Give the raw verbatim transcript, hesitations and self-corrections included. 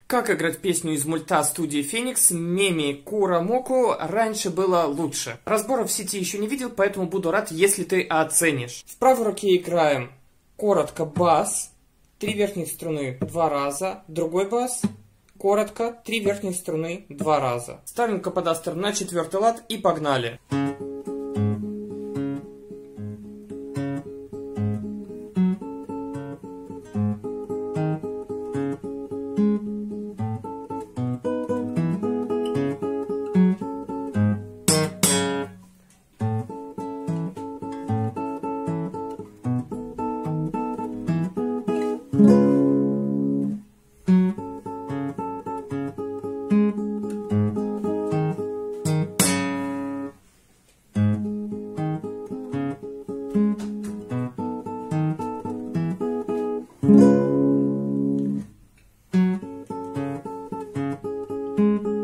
Как играть песню из мульта студии Феникс Меми Кура Моку раньше было лучше. Разборов в сети еще не видел, поэтому буду рад, если ты оценишь. В правой руке играем коротко бас, три верхних струны два раза, другой бас, коротко, три верхних струны два раза. Ставим каподастер на четвертый лад и погнали. Thank you.